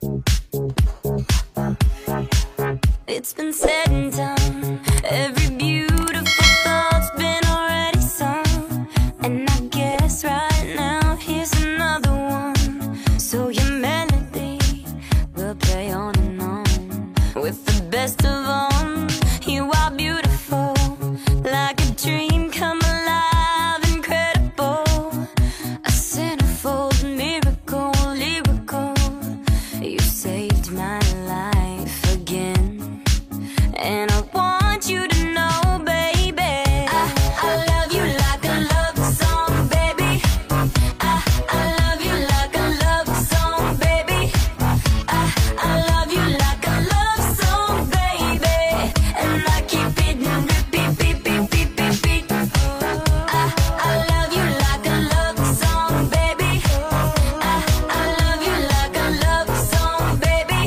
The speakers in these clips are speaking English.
It's been said and done. Every beautiful thought's been already sung. And I guess right now here's another one. So your melody will play on and on. With the best of them, you are beautiful, like a dream come alive, incredible. A centerfold miracle, lyrical. You saved my life again. And I want you to know, baby, I love you like a love song, baby. I love you like a love song, baby. I love you like a love song, baby. And I keep it in repeat, beat, beat, beat, beat, beat. I love you like a love song, baby. I love you like a love song, baby.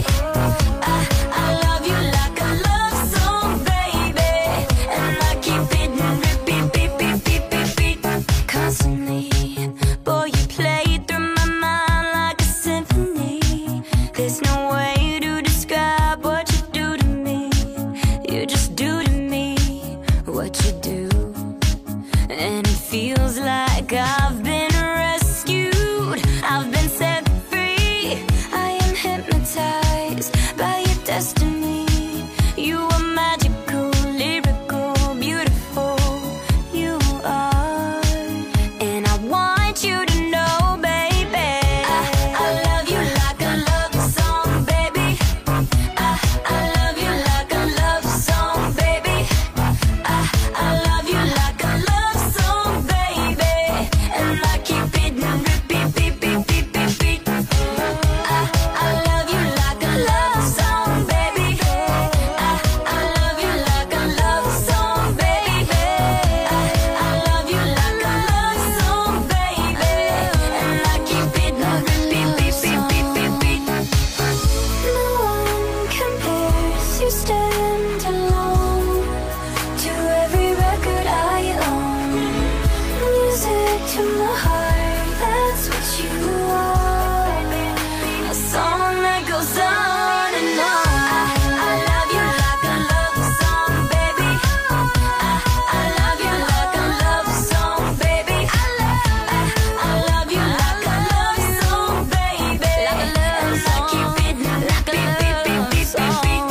I love you like a love song, baby. And I keep it in repeat, beat, beat, beat, beat, beat. Constantly, boy, you play through my mind like a symphony. There's no way to describe what you do to me. You just do to me what you do. And it feels like I've been rescued, I've been set free. I am hypnotized by your destiny. You are magical, lyrical, beautiful. You are. And I want you to know, baby, I love you like a love song, baby. I love you like a love song, baby. I love you like a love song, baby. And I keep it in repeat, beat, beat, beat, beat, beat. I love you like a love song, baby. I love you like a love song, baby. I love you like a love song, baby. And I keep it in repeat, beat, beat, beat, beat, beat. No one compares, you stand alone to every record I own. Music to my heart, that's what you are. A song that goes on and on. I love you like a love song, baby. I love you like a love song, baby. I love you like a love song, baby. And I keep it like a beat, beat, beat, beat, beat, beat.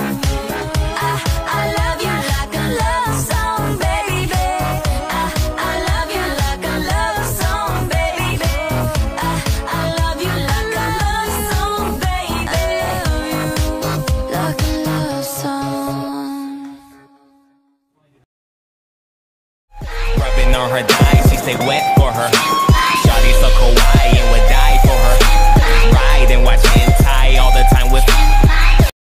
I love you like a love song, baby. I love you like a love song, baby. I love you like a love song, baby. Like a love song. Rubbing on her thighs, she stay wet for her. Shawty so kawaii and would die